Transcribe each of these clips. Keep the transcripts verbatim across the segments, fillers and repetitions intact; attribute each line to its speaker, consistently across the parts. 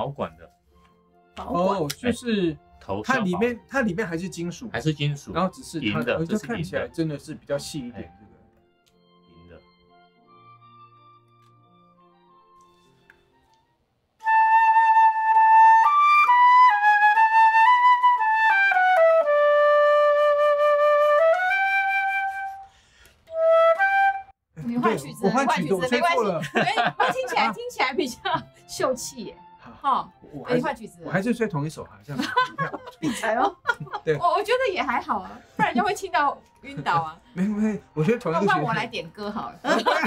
Speaker 1: 保管的。
Speaker 2: 保管
Speaker 3: 哦，就是
Speaker 1: 头
Speaker 3: 它里面它里面还是金属，
Speaker 1: 还是金属，
Speaker 3: 然后只是它
Speaker 1: 银的，
Speaker 3: 就
Speaker 1: 这是银
Speaker 3: 看起来
Speaker 1: 的，
Speaker 3: 真的是比较细一点。这个
Speaker 1: 银的。
Speaker 2: 你换曲子，
Speaker 3: 我换曲子，我
Speaker 2: 没关系，
Speaker 3: 吹错了。
Speaker 2: 哎，会听起来听起来比较秀气耶。好，
Speaker 3: 我还是
Speaker 2: 你换曲子，
Speaker 3: 我还是吹同一首，好像
Speaker 2: 理财哦。
Speaker 3: 对，
Speaker 2: 我我觉得也还好啊，不然就会听到晕倒啊。
Speaker 3: 没没，我觉得同一
Speaker 2: 那
Speaker 3: 个曲
Speaker 2: 换我来点歌好了。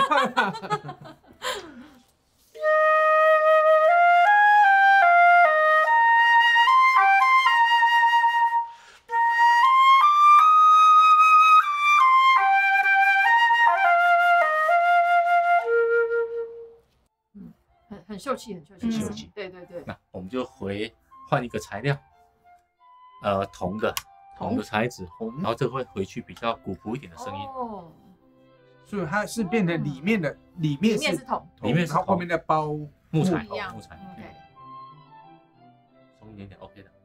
Speaker 2: 很很秀气，很秀气，
Speaker 1: 很秀气
Speaker 2: 对对对。
Speaker 1: 那我们就回换一个材料，呃，铜的，铜的材质，然后这会回去比较古朴一点的声音。
Speaker 2: 哦，
Speaker 3: 所以它是变成里面的里面
Speaker 2: 里面是铜，
Speaker 1: 里面是铜
Speaker 3: 然后后面的包
Speaker 1: 木材，
Speaker 2: 一样
Speaker 1: 木材，
Speaker 2: OK。
Speaker 1: 松一点点 OK 的。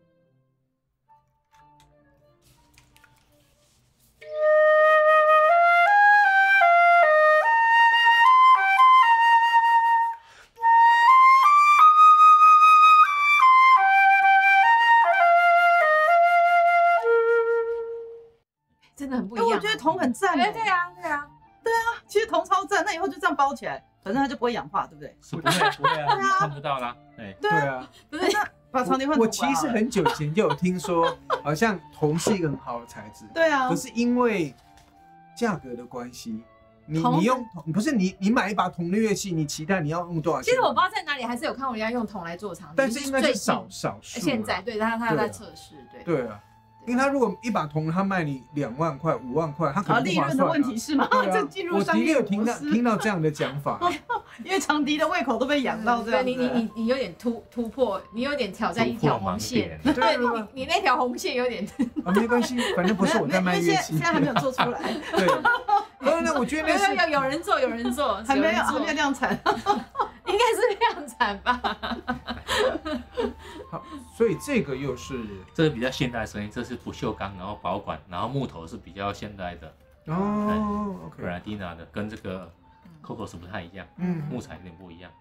Speaker 2: 真的很不一
Speaker 4: 哎，
Speaker 2: 样。
Speaker 4: 我觉得铜很赞。
Speaker 2: 对对啊，对啊，
Speaker 4: 其实铜超赞，那以后就这样包起来，反正它就不会氧化，对不对？
Speaker 1: 是不会不会啊，你看不到啦。哎，
Speaker 3: 对啊，
Speaker 2: 不是
Speaker 4: 那把长笛换铜
Speaker 3: 我其实很久以前就有听说，好像铜是一个很好的材质，
Speaker 4: 对啊
Speaker 3: 可，是因为价格的关系，你
Speaker 4: 铜
Speaker 3: 你用铜不是你你买一把铜的乐器，你期待你要用多少钱？
Speaker 2: 其实我不知道在哪里，还是有看过人家用铜来做长笛，
Speaker 3: 但是应该是
Speaker 2: 最
Speaker 3: 少
Speaker 2: 近
Speaker 3: 少数啦。
Speaker 2: 现在对，他他
Speaker 3: 对啊
Speaker 2: 在测试，对
Speaker 3: 对啊，因为他如果一把铜，他卖你两万块、五万块，他可
Speaker 4: 啊，
Speaker 3: 能不
Speaker 4: 利润的
Speaker 3: 划算啊。
Speaker 4: 问题是吗？
Speaker 3: 对
Speaker 4: 这
Speaker 3: 啊我的
Speaker 4: 进入商业
Speaker 3: 确有听到
Speaker 4: 模式，
Speaker 3: 听到这样的讲法。
Speaker 4: 因为长笛的胃口都被养到这样子。
Speaker 2: 对你你你你有点突突破，你有点挑战一条红线，
Speaker 1: 突破盲
Speaker 2: 对你你你那条红线有点，
Speaker 3: 啊，没关系，反正不是我在卖乐器。
Speaker 4: 现在还没有做出来，
Speaker 3: 对，那那我觉得
Speaker 2: 有
Speaker 3: 那是
Speaker 2: 有有人做有人做，
Speaker 4: 还没有还
Speaker 2: 做
Speaker 4: 没有量产。
Speaker 2: 应该是量产吧？
Speaker 3: 好，所以这个又是
Speaker 1: 这是比较现代的声音，这是不锈钢，然后保管，然后木头是比较现代的
Speaker 3: 哦，OK，
Speaker 1: ，Gradina 的，跟这个 Coco 是不太一样，
Speaker 3: 嗯，
Speaker 1: 木材有点不一样。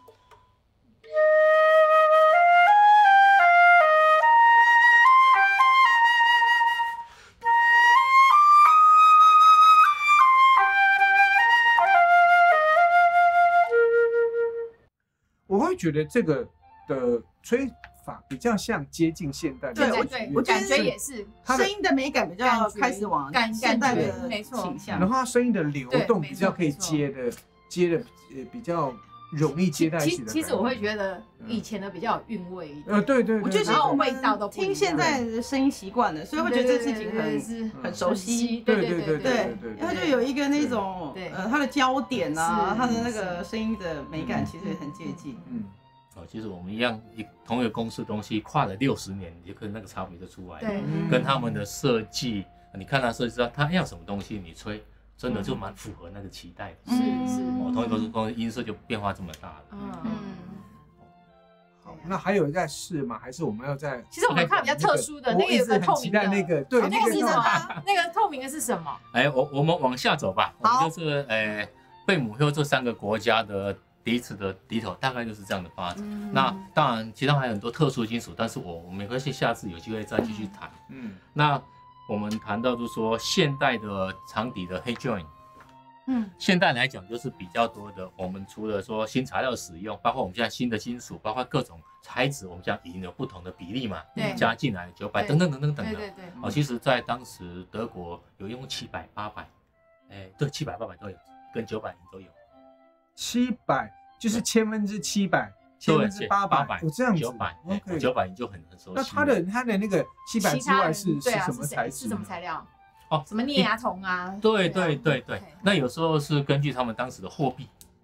Speaker 3: 我会觉得这个的吹法比较像接近现代的
Speaker 4: 对我
Speaker 3: 古乐器
Speaker 4: 我觉得
Speaker 2: 感觉也是，
Speaker 3: 它的
Speaker 4: 声音的美感比较开始往
Speaker 2: 感
Speaker 4: 现代的
Speaker 2: 感觉没错
Speaker 4: 倾向。
Speaker 3: 然后它声音的流动比较可以接的接的呃比较容易接在一起的感觉。
Speaker 2: 其其实我会觉得以前的比较有韵味一点，
Speaker 3: 呃，对对对，
Speaker 4: 我觉得
Speaker 3: 对
Speaker 2: 然后
Speaker 3: 对
Speaker 2: 味道都不一样
Speaker 4: 听现在的声音习惯了，所以会觉得这事情很
Speaker 2: 是
Speaker 4: 很熟悉。
Speaker 2: 对
Speaker 3: 对对对
Speaker 2: 对对
Speaker 4: 对
Speaker 3: 对，
Speaker 4: 然后就有一个那种
Speaker 2: 对
Speaker 4: 呃，它的焦点啊，
Speaker 2: 是
Speaker 4: 它的那个声音的美感其实很接近。
Speaker 3: 嗯，
Speaker 1: 哦，其实我们一样，一同一个公司的东西跨了六十年，你就跟那个差别就出来了。
Speaker 2: 对
Speaker 4: 嗯
Speaker 1: 跟他们的设计，你看他设计知道他要什么东西，你吹真的就蛮符合那个期待的。
Speaker 2: 是
Speaker 4: 嗯
Speaker 2: 是，
Speaker 1: 哦，同一个公司音色就变化这么大了。
Speaker 2: 嗯。
Speaker 3: 好，那还有在试吗？还是我们要在？
Speaker 2: 其实我们看比较特殊的那个有个透明的，
Speaker 3: 那个对，
Speaker 2: 那个是什
Speaker 3: 那个
Speaker 2: 么？那个透明的是什么？
Speaker 1: 哎，我我们往下走吧，我
Speaker 4: 好
Speaker 1: 们就是呃贝母后这三个国家的第一次的低头，大概就是这样的发展。
Speaker 2: 嗯
Speaker 1: 那当然，其他还有很多特殊金属，但是我我没关系，下次有机会再继续谈。
Speaker 3: 嗯
Speaker 1: 那我们谈到就是说现代的长笛的 head joint。
Speaker 4: 嗯，
Speaker 1: 现代来讲就是比较多的，我们除了说新材料使用，包括我们现在新的金属，包括各种材质，我们讲银有不同的比例嘛，
Speaker 2: 对
Speaker 1: 加进来九百
Speaker 2: 对
Speaker 1: 等等等等等的。
Speaker 2: 对对对，
Speaker 1: 哦，其实在当时德国有用七百、八百，哎，对，七百、八百都有，跟九百都有。
Speaker 3: 七百就是千分之七百，千分之八百，我这样子，
Speaker 1: 九百
Speaker 3: ，OK，
Speaker 1: 九百你就很很熟悉。
Speaker 3: 那它的它的那个七百之外是是
Speaker 2: 对啊
Speaker 3: 什么材质？
Speaker 2: 是什么材料？
Speaker 1: 哦，
Speaker 2: 什么镍啊、铜啊？
Speaker 1: 对对对对
Speaker 2: 啊，
Speaker 1: 那有时候是根据他们当时的货币，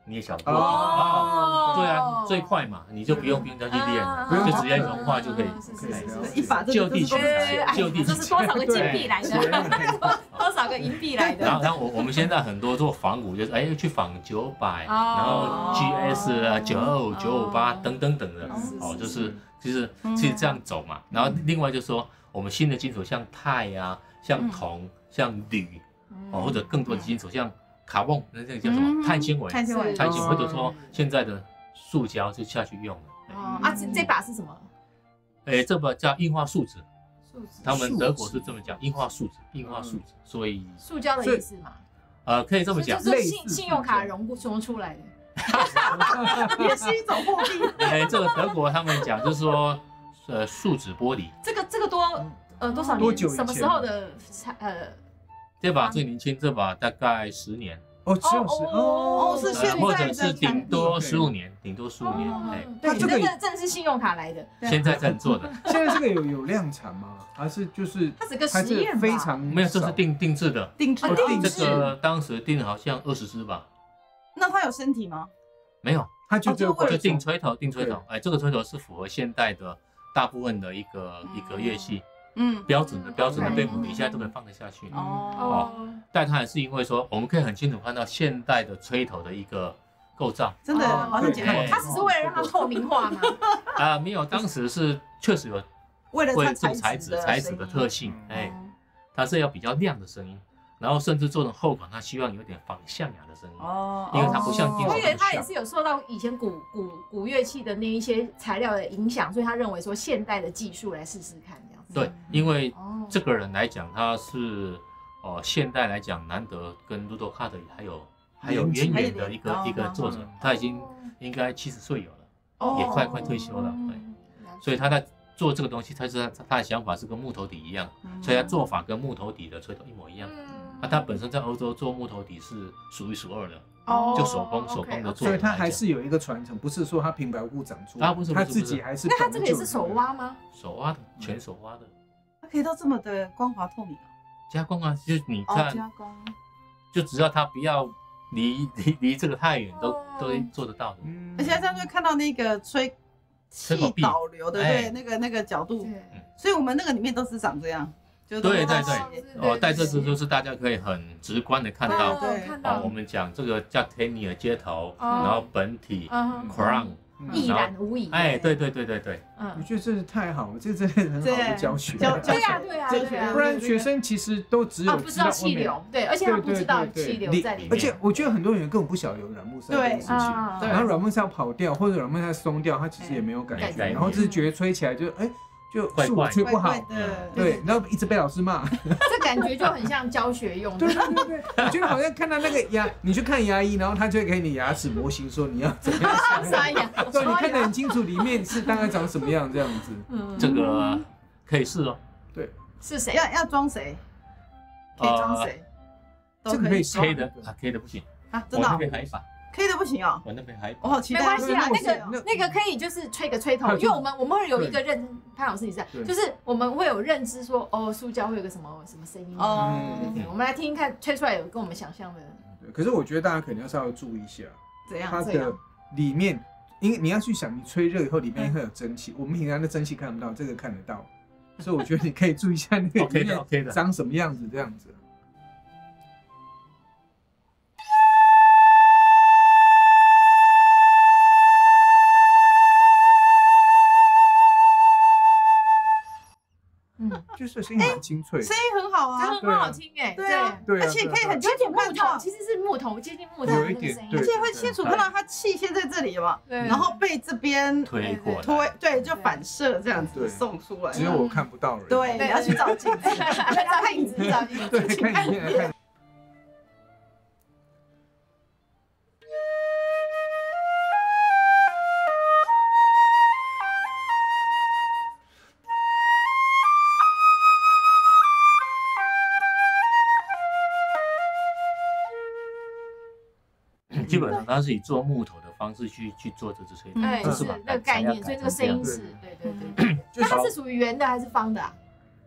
Speaker 1: 你也想过
Speaker 3: 哦
Speaker 1: 对啊，最快嘛，你就不用兵再去练了，
Speaker 3: 不用
Speaker 1: 就直接融化就可以。
Speaker 4: 一把
Speaker 1: 就地取材，就地
Speaker 2: 这是多少个金币来的？多少个银币来的？
Speaker 1: 然后，然后我我们现在很多做仿古，就是哎去仿九百，然后 G S 啊、九二五、九五八等等等的，哦，就是就是其实这样走嘛。然后另外就是说，我们新的金属像钛啊、像铜、像铝，哦，或者更多的金属像卡泵，那这个叫什么？碳纤维，
Speaker 4: 碳纤维，
Speaker 1: 碳纤维，或者说现在的塑胶就下去用了。
Speaker 2: 哦啊，这这把是什么？
Speaker 1: 哎，这把叫硬化树脂。
Speaker 2: 树脂，
Speaker 1: 他们德国是这么讲，硬化树脂，硬化树脂，所以
Speaker 2: 塑胶的意思嘛，
Speaker 1: 呃，可以这么讲，
Speaker 2: 就是信信用卡融融出来的，
Speaker 4: 也是一种货币。
Speaker 1: 哎，这个德国他们讲就是说，呃，树脂玻璃，
Speaker 2: 这个这个多呃多少年？
Speaker 3: 多久以前
Speaker 2: 什么时候的呃？
Speaker 1: 这把最年轻，这把大概十年，
Speaker 3: 哦，只有十哦，
Speaker 4: 是现在的
Speaker 1: 或者是顶多
Speaker 4: 产
Speaker 1: 十五年，顶多十五年，哎，
Speaker 2: 对，
Speaker 3: 这个
Speaker 2: 真的真的是信用卡来的，
Speaker 1: 现在在做的，
Speaker 3: 现在这个有有量产吗？还是就是
Speaker 2: 它是个
Speaker 3: 还是
Speaker 2: 实验吧
Speaker 3: 非常
Speaker 1: 没有，这是
Speaker 3: 少
Speaker 1: 定定制的，
Speaker 4: 定制
Speaker 2: 啊定制
Speaker 1: 这个当时定好像二十支吧，
Speaker 4: 那它有身体吗？
Speaker 1: 没有，
Speaker 3: 它就只有
Speaker 4: 哦
Speaker 1: 就定吹头，定吹头，哎，这个吹头是符合现代的大部分的一个一个乐器。
Speaker 4: 嗯，
Speaker 1: 标准的标准的贝母笛现在都可以放得下去，
Speaker 4: 哦，
Speaker 1: 但它也是因为说，我们可以很清楚看到现代的吹头的一个构造
Speaker 4: 真的好像简单。
Speaker 2: 它只是为了让它透明化嘛。
Speaker 1: 啊，没有，当时是确实有
Speaker 4: 为了它
Speaker 1: 为这个材质
Speaker 4: 的
Speaker 1: 材质的特性，哎，它是要比较亮的声音，然后甚至做成后管，它希望有点仿象牙的声音，
Speaker 4: 哦，
Speaker 1: 因为它不像电子
Speaker 2: 我以为它也是有受到以前古古古乐器的那一些材料的影响，所以他认为说现代的技术来试试看这样子。
Speaker 1: 对，因为
Speaker 2: 哦，
Speaker 1: 这个人来讲，他是哦，现代来讲难得跟卢多卡特还有还有渊源的一个一个作者，他已经应该七十岁有了，也快快退休了，对，所以他在做这个东西，他是他他的想法是跟木头底一样，所以他做法跟木头底的吹头一模一样。那他本身在欧洲做木头底是数一数二的，
Speaker 2: 哦
Speaker 1: 就手工手工的做，
Speaker 3: 所以它还是有一个传承，不是说它平白无故长出，
Speaker 1: 它不是
Speaker 3: 它自己还是。
Speaker 2: 那它这个也是手挖吗？
Speaker 1: 手挖的，全手挖的。
Speaker 4: 它可以到这么的光滑透明啊！
Speaker 1: 加工啊，就是你
Speaker 4: 哦，
Speaker 1: 看，
Speaker 4: 加工，
Speaker 1: 就只要它不要离离离这个太远，都都做得到的。
Speaker 3: 嗯
Speaker 4: 而且这样就看到那个吹气导流的，对，那个那个角度，所以我们那个里面都是长这样。
Speaker 1: 对对对，哦，带这支
Speaker 2: 是
Speaker 1: 就是大家可以很直观的看到，
Speaker 4: 对，
Speaker 1: 哦，我们讲这个叫 Tennier 接头，然后本体 crown，
Speaker 2: 一览无遗。
Speaker 1: 哎，对对对对对，
Speaker 3: 我觉得这是太好了，这真的很好的教学。
Speaker 4: 教
Speaker 2: 对呀对呀对呀，
Speaker 3: 不然学生其实都只有
Speaker 2: 不知道气流，对，而且他不知道气流在里面。
Speaker 3: 而且我觉得很多人根本不晓得有软木塞这件事情，然后软木塞要跑掉或者软木塞松掉，他其实也没有感觉，然后只是觉得吹起来就哎。就是我吹不好，对，然后一直被老师骂，
Speaker 2: 这感觉就很像教学用的。
Speaker 3: 对对对，我觉得好像看到那个牙，你去看牙医，然后他就会给你牙齿模型，说你要怎么样
Speaker 2: 刷牙，
Speaker 3: 对，你看得很清楚里面是大概长什么样这样子。
Speaker 2: 嗯，
Speaker 1: 这个可以试哦。
Speaker 3: 对，
Speaker 2: 是谁？
Speaker 4: 要要装谁？可以装谁？
Speaker 3: 这个可以
Speaker 1: K 的啊 ，K 的不行
Speaker 4: 啊，真的。
Speaker 1: 我那边还一把。
Speaker 4: K 的不行哦，
Speaker 1: 我那边还
Speaker 4: 我好期待。
Speaker 2: 没关系啊，那个那个可以就是吹个吹头，因为我们我们会有一个认，潘老师你在，就是我们会有认知说，哦，塑胶会有个什么什么声音哦，对对对，我们来听听看，吹出来有跟我们想象的。
Speaker 3: 可是我觉得大家肯定要稍微注意一下，
Speaker 4: 怎样？
Speaker 3: 它的里面，因为你要去想，你吹热以后里面会有蒸汽，我们平常的蒸汽看不到，这个看得到，所以我觉得你可以注意一下那个里面长什么样子，这样子。就是声音蛮清脆，
Speaker 4: 声音很好啊，
Speaker 2: 很好听哎，
Speaker 4: 对啊，而且可以很清楚看到，
Speaker 2: 其实是木头接近木头
Speaker 3: 有一点，
Speaker 4: 而且会清楚看到它气线在这里嘛，然后被这边
Speaker 1: 推过
Speaker 4: 推，对，就反射这样子送出来，
Speaker 3: 只有我看不到人，
Speaker 4: 对，你要去照镜子，看影子，照镜子，
Speaker 3: 对，看影子看。
Speaker 1: 基本上它是以做木头的方式去去做这支吹头，
Speaker 2: 哎，是那个概念，所以这个声音是，对对对。那它是属于圆的还是方的啊？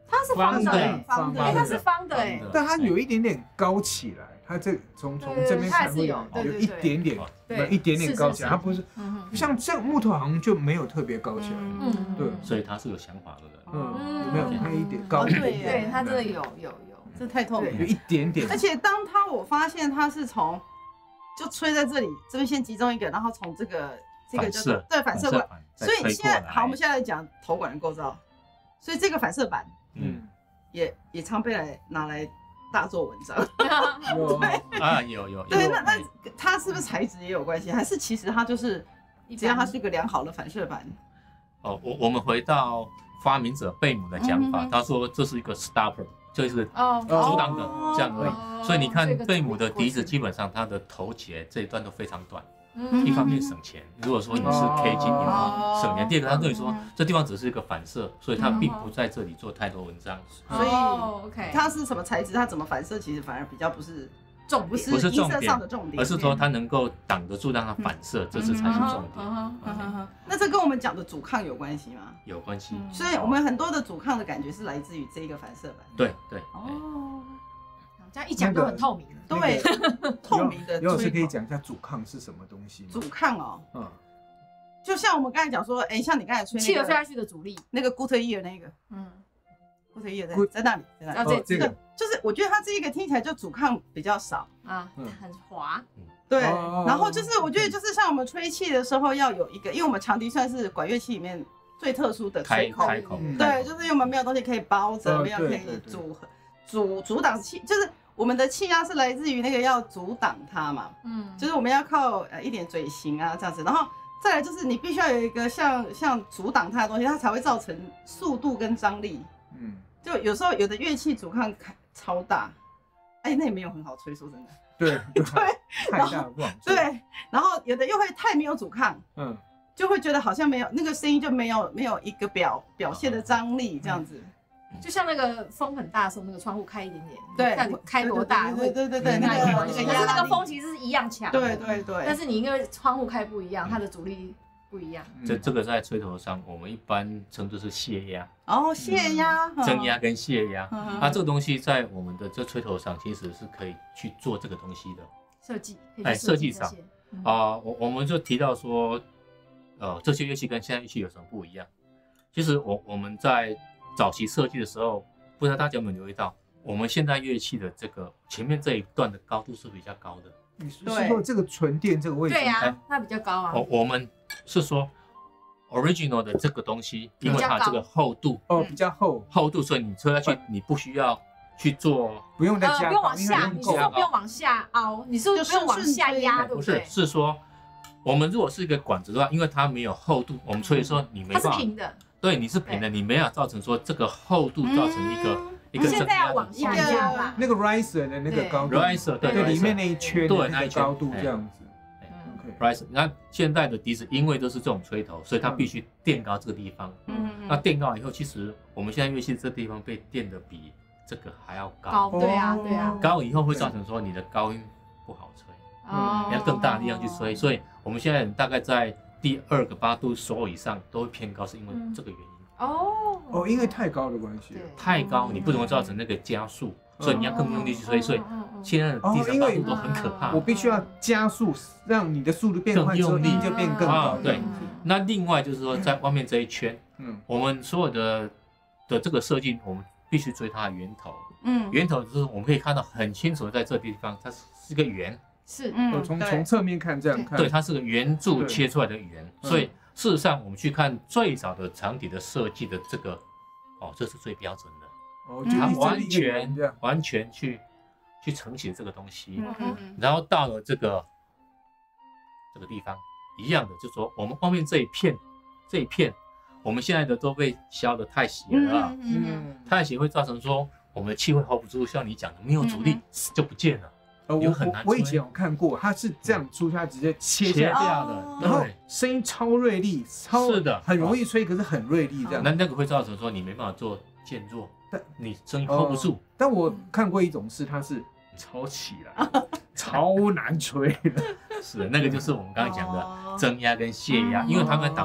Speaker 2: 它是方的，
Speaker 3: 方的，
Speaker 2: 哎，它是方的哎，
Speaker 3: 但它有一点点高起来，它这从从这边看会有有一点点，有一点点高起来，它不是像这木头好像就没有特别高起来，嗯，对，
Speaker 1: 所以它是有想法的人，
Speaker 3: 嗯，没有那一点高，
Speaker 2: 对对，它真的有有有，
Speaker 4: 这太透明，
Speaker 3: 有一点点，
Speaker 4: 而且当它我发现它是从就吹在这里，这边先集中一个，然后从这个这个就是对反射管，所以现在好，我们现在来讲头管的构造，所以这个反射板，嗯，也也常被来拿来大做文章，
Speaker 3: 有
Speaker 1: 啊有有，
Speaker 4: 对，那那它是不是材质也有关系，还是其实它就是只要它是一个良好的反射板？
Speaker 1: 哦，我我们回到发明者贝姆的讲法，他说这是一个 stopper。就是阻挡的这样而已，所以你看贝姆的笛子基本上它的头节这一段都非常短，一方面省钱，如果说你是 K 金你要省钱，第二个他跟你说这地方只是一个反射，所以它并不在这里做太多文章，
Speaker 4: 所以它是什么材质，它怎么反射，其实反而比较不是重，不是
Speaker 1: 不是重点，
Speaker 4: 而
Speaker 1: 是说它能够挡得住让它反射，这是才是重点。
Speaker 4: 那这跟我们讲的阻抗有关系吗？
Speaker 1: 有关系，
Speaker 4: 所以我们很多的阻抗的感觉是来自于这个反射板。
Speaker 1: 对对。
Speaker 2: 哦，这样一讲都很透明。
Speaker 4: 对，透明的。
Speaker 3: 刘老师可以讲一下阻抗是什么东西吗？
Speaker 4: 阻抗哦，嗯，就像我们刚才讲说，哎，像你刚才吹
Speaker 2: 汽油吹下去的阻力，
Speaker 4: 那个 Goodyear 那个，嗯 Goodyear 在在那里，在那里。
Speaker 3: 这个
Speaker 4: 就是我觉得它这一个听起来就阻抗比较少
Speaker 2: 啊，很滑。
Speaker 4: 对，然后就是我觉得就是像我们吹气的时候要有一个，因为我们长笛算是管乐器里面最特殊的吹口，对，就是因为我们没有东西可以包着，没有可以阻阻阻挡气，就是我们的气压是来自于那个要阻挡它嘛，嗯，就是我们要靠呃一点嘴型啊这样子，然后再来就是你必须要有一个像像阻挡它的东西，它才会造成速度跟张力，嗯，就有时候有的乐器阻抗超大，哎，那也没有很好吹，说真的。
Speaker 3: 对
Speaker 4: 对，
Speaker 3: 太大不好吹。
Speaker 4: 对，然后有的又会太没有阻抗，嗯，就会觉得好像没有那个声音就没有没有一个表表现的张力这样子，
Speaker 2: 就像那个风很大的时候，那个窗户开一点点，
Speaker 4: 对，
Speaker 2: 看开多大，
Speaker 4: 对对对对，
Speaker 2: 那个
Speaker 4: 那
Speaker 2: 可是那个风其实是一样强，
Speaker 4: 对对对，
Speaker 2: 但是你因为窗户开不一样，它的阻力不一样。
Speaker 1: 这这个在吹头上，我们一般称之是泄压。
Speaker 4: 哦，泄压，
Speaker 1: 增压跟泄压，啊，这个东西在我们的这吹头上其实是可以去做这个东西的
Speaker 2: 设计。
Speaker 1: 哎，设计上啊，我我们就提到说，呃，这些乐器跟现在乐器有什么不一样？其实我我们在早期设计的时候，不知道大家有没有留意到，我们现在乐器的这个前面这一段的高度是比较高的。
Speaker 3: 你是说这个纯电这个位置？
Speaker 2: 对呀，它比较高啊。
Speaker 1: 我我们是说 original 的这个东西，因为它这个厚度
Speaker 3: 哦比较厚，
Speaker 1: 厚度，所以你吹下去你不需要去做，
Speaker 3: 不用再加，
Speaker 2: 不用往下，你是说不用往下凹，你是不用往下压，对不对？
Speaker 1: 不是，是说我们如果是一个管子的话，因为它没有厚度，我们吹的时候你没办法，
Speaker 2: 它是平的，
Speaker 1: 对，你是平的，你没法造成说这个厚度造成一个。
Speaker 2: 现在要往下压啦，
Speaker 3: 那个 riser 的那个高度
Speaker 1: ，riser 对
Speaker 3: 里面那一圈的那个高度这样子。
Speaker 1: riser， 那现在的笛子因为都是这种吹头，所以它必须垫高这个地方。嗯，那垫高以后，其实我们现在乐器这地方被垫的比这个还要高。
Speaker 2: 高，对啊，对啊。
Speaker 1: 高以后会造成说你的高音不好吹，你要更大的力量去吹。所以我们现在大概在第二个八度所以上都会偏高，是因为这个原因。
Speaker 2: 哦
Speaker 3: 哦，因为太高的关系，
Speaker 1: 太高你不能够造成那个加速，所以你要更用力去吹，所以现在的第三八度都很可怕。
Speaker 3: 我必须要加速，让你的速度变快之后，音就变更高。
Speaker 1: 对，那另外就是说，在外面这一圈，嗯，我们所有的的这个设计，我们必须追它的源头。嗯，源头就是我们可以看到很清楚，在这地方它是个圆，
Speaker 2: 是，
Speaker 3: 嗯，从从侧面看这样看，
Speaker 1: 对，它是个圆柱切出来的圆，所以。事实上，我们去看最早的长笛的设计的这个，哦，这是最标准的，哦，它完全完全去去承袭这个东西，然后到了这个这个地方，一样的，就是说我们外面这一片这一片，我们现在的都被削得太斜了，嗯，太斜会造成说我们的气会 hold 不住，像你讲的，没有阻力就不见了。
Speaker 3: 呃，我我以前有看过，它是这样出，它直接切
Speaker 1: 切掉的，
Speaker 3: 然后声音超锐利，超
Speaker 1: 是的，
Speaker 3: 很容易吹，可是很锐利这样。
Speaker 1: 那那个会造成说你没办法做渐弱，但你声音 hold 不住。
Speaker 3: 但我看过一种是，它是超起来，超难吹的。
Speaker 1: 是的，那个就是我们刚才讲的增压跟泄压，因为它们挡住你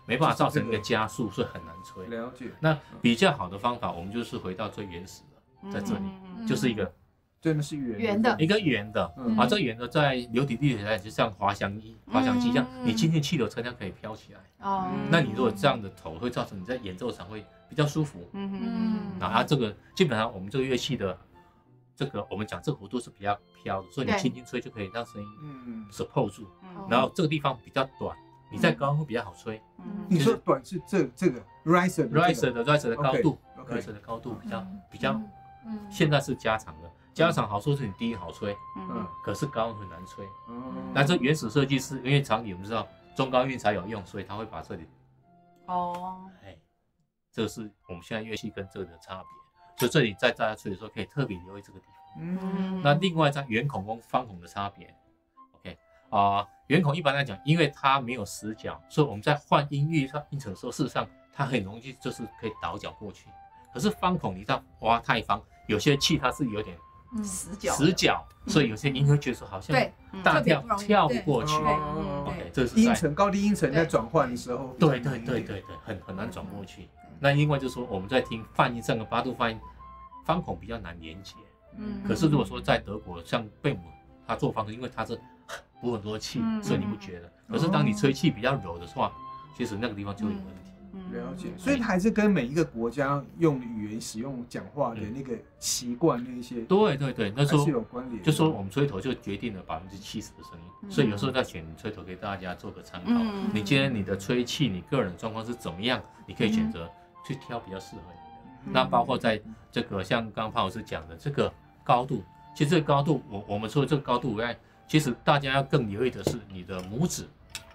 Speaker 1: 没办法造成一个加速，所以很难吹。
Speaker 3: 了解。
Speaker 1: 那比较好的方法，我们就是回到最原始的，在这里就是一个
Speaker 3: 真的是圆
Speaker 2: 圆的，
Speaker 1: 一个圆的啊，这圆的在流体力学来就像滑翔机，滑翔机一样，你进进气流车辆可以飘起来。哦，那你如果这样的头会造成你在演奏场会比较舒服。嗯嗯。啊，这个基本上我们这个乐器的这个我们讲这个弧度是比较飘的，所以你轻轻吹就可以让声音 support 住。然后这个地方比较短。你在高会比较好吹。
Speaker 3: 你说短是这这个 riser
Speaker 1: riser 的 riser 的高度 ，riser 的高度比较比较，现在是加长的。加长好处是你低音好吹，嗯，可是高音很难吹。那这原始设计是因为长笛我们知道中高音才有用，所以他会把这里，哦，哎，这是我们现在乐器跟这个的差别。所以这里在大家吹的时候可以特别留意这个地方。嗯，那另外在圆孔跟方孔的差别。啊、呃，圆孔一般来讲，因为它没有死角，所以我们在换音域上音程的时候，事实上它很容易就是可以倒角过去。可是方孔你到挖太方，有些气它是有点
Speaker 4: 死角，
Speaker 1: 死角，所以有些音会觉得说好像大跳跳不过去。OK， 这是
Speaker 3: 音程高低音程在转换的时候，
Speaker 1: 对对对对对，很很难转过去。那另外就是说我们在听泛音上个八度泛音，方孔比较难连接。嗯，可是如果说在德国像贝姆他做方孔，因为他是补很多气，所以你不觉得。可是当你吹气比较柔的话，其实那个地方就有问题。
Speaker 3: 了解，所以它还是跟每一个国家用语言使用讲话的那个习惯那一些，
Speaker 1: 对对对，那时候
Speaker 3: 是有关联。
Speaker 1: 就说我们吹头就决定了百分之七十的声音，所以有时候在选吹头给大家做个参考。你今天你的吹气，你个人状况是怎么样，你可以选择去挑比较适合你的。那包括在这个像刚刚潘老师讲的这个高度，其实这个高度，我我们说的这个高度，哎。其实大家要更留意的是你的拇指，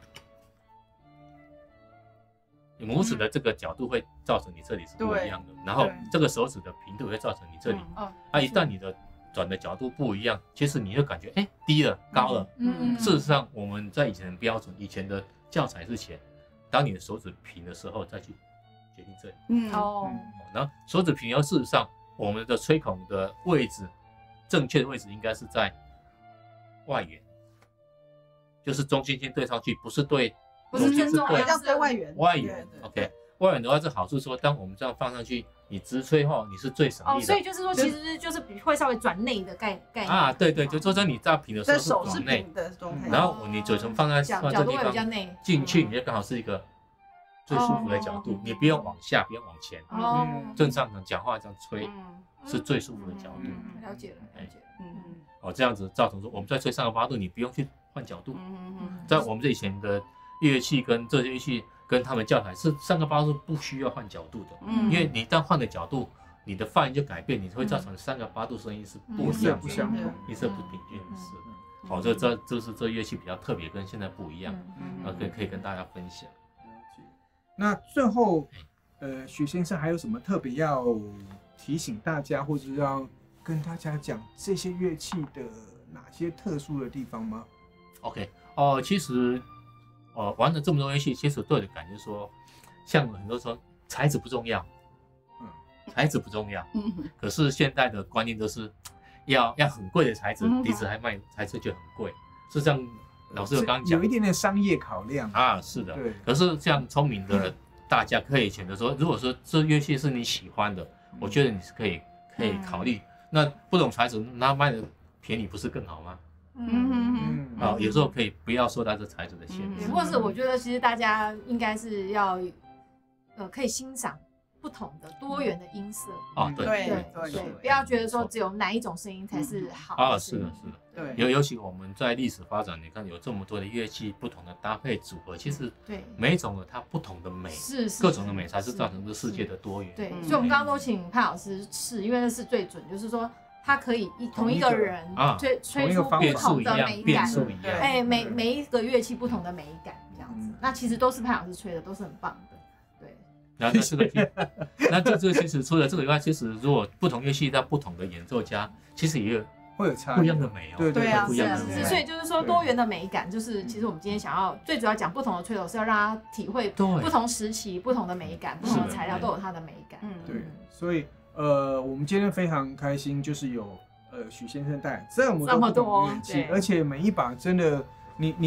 Speaker 1: 你拇指的这个角度会造成你这里是不一样的，然后这个手指的平度会造成你这里，啊，一旦你的转的角度不一样，其实你就感觉哎低了高了。嗯，事实上我们在以前的标准，以前的教材是写，当你的手指平的时候再去决定这里。嗯哦，然后手指平，要事实上我们的吹孔的位置，正确的位置应该是在外缘，就是中心线对上去，不是对，
Speaker 2: 不是正中，
Speaker 4: 要对外缘。
Speaker 1: 外缘 ，OK， 外缘的话，这好处说，当我们这样放上去，你直吹后，你是最省力的。
Speaker 2: 哦，所以就是说，其实就是会稍微转内的概概念
Speaker 1: 啊，对对，就说你在平的时候是转内
Speaker 4: 的状态，
Speaker 1: 然后你嘴唇放在放这地方进去，你就刚好是一个最舒服的角度，你不用往下，不用往前，哦，正常的讲话这样吹是最舒服的角度。
Speaker 2: 了解了，了解，嗯。
Speaker 1: 哦，这样子造成说我们在吹三个八度，你不用去换角度。在我们这以前的乐器跟这些乐器跟他们教材是三个八度不需要换角度的，因为你一旦换了角度，你的发音就改变，你会造成三个八度声音是不一样的，音色不平均是。好，这这这是这乐器比较特别，跟现在不一样，啊，可以可以跟大家分享。
Speaker 3: 那最后，呃，许先生还有什么特别要提醒大家，或者要跟大家讲这些乐器的哪些特殊的地方吗
Speaker 1: ？OK， 哦、呃，其实，呃，玩了这么多乐器，其实对我的感觉说，像很多说材质不重要，嗯，材质不重要，嗯，可是现在的观念都是要要很贵的材质，笛子还卖材质就很贵，是这样。老师有刚刚讲，
Speaker 3: 有一点点商业考量
Speaker 1: 啊，是的，对。可是这样聪明的大家可以选择说，如果说这乐器是你喜欢的，我觉得你是可以可以考虑。那不懂材质，那卖的便宜不是更好吗？嗯嗯嗯。啊，有时候可以不要受到这材质的限制。
Speaker 2: 或是我觉得其实大家应该是要，呃，可以欣赏不同的多元的音色。
Speaker 1: 啊，对
Speaker 2: 对对，不要觉得说只有哪一种声音才是好。
Speaker 1: 啊，是的，是的。对。尤尤其我们在历史发展，你看有这么多的乐器，不同的搭配组合，其实对每一种有它不同的美，
Speaker 2: 是是
Speaker 1: 各种的美才是造成这世界的多元。
Speaker 2: 对，所以我们刚刚都请潘老师试，因为那是最准，就是说他可以一同一个人吹吹出不同的美感，哎，每每一个乐器不同的美感这样子，那其实都是潘老师吹的，都是很棒的。对。
Speaker 1: 然后这个，那这这其实除了这个以外，其实如果不同乐器在不同的演奏家，其实也有。
Speaker 3: 会有差
Speaker 1: 不一样的美哦，
Speaker 3: 对
Speaker 2: 对啊，
Speaker 1: 是
Speaker 2: 是，所以就是说多元的美感，就是其实我们今天想要最主要讲不同的吹头，是要让他体会不同时期不同的美感，不同的材料都有它的美感。
Speaker 3: 嗯，对，所以呃，我们今天非常开心，就是有呃许先生带来这么多不同乐器，而且每一把真的，你你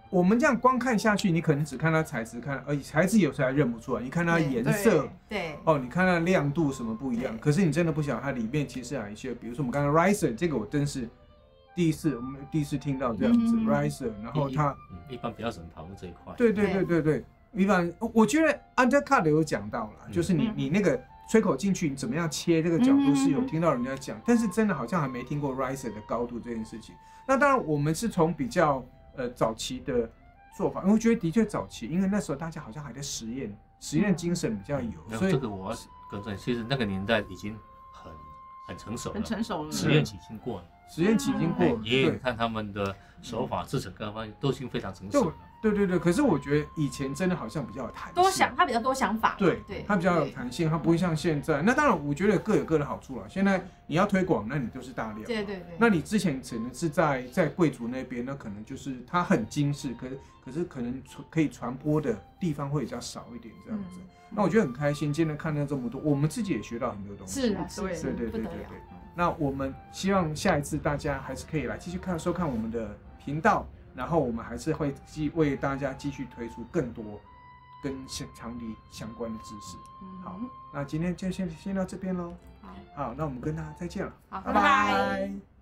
Speaker 3: 我们这样光看下去，你可能只看它材质，看而材质有时候还认不出来。你看它颜色，
Speaker 2: 对，
Speaker 3: 哦，你看它亮度什么不一样。可是你真的不晓得它里面其实有一些，比如说我们刚刚 Riser 这个，我真是第一次，我们第一次听到这样子、嗯、Riser， 然后它
Speaker 1: 一般比较少人讨论这一块。
Speaker 3: 对对对对对，一般我觉得 Undercut 有讲到了，嗯、就是你你那个吹口进去，你怎么样切这个角度是有听到人家讲，但是真的好像还没听过 Riser 的高度这件事情。那当然，我们是从比较。呃，早期的做法，我觉得的确早期，因为那时候大家好像还在实验，实验精神比较有，
Speaker 1: 嗯、
Speaker 3: 所以
Speaker 1: 这个我要更正，其实那个年代已经很很成熟了，
Speaker 4: 很成熟了，
Speaker 1: 实验期已经过了，
Speaker 3: 实验期已经过了，
Speaker 1: 爷爷看他们的手法、制成各方面都已经非常成熟了。
Speaker 3: 对对对，可是我觉得以前真的好像比较有弹性，
Speaker 2: 多想，他比较多想法，
Speaker 3: 对对，他比较有弹性，他不会像现在。那当然，我觉得各有各的好处了。现在你要推广，那你就是大量，
Speaker 2: 对对对。
Speaker 3: 那你之前只能是在在贵族那边，那可能就是它很精致，可是可是可能可以传播的地方会比较少一点这样子。嗯、那我觉得很开心，今天看到这么多，我们自己也学到很多东西。
Speaker 2: 是啊，是，
Speaker 3: 对对对对对。那我们希望下一次大家还是可以来继续看收看我们的频道。然后我们还是会继为大家继续推出更多跟长笛相关的知识。嗯、好，那今天就先先到这边喽。好，好，那我们跟大家再见了。
Speaker 2: 好，拜拜。